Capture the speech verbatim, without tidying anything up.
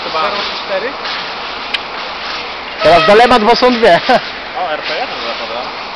chyba... zero cztery? Teraz Dalemat, bo są dwie. O, R P jeden zapada.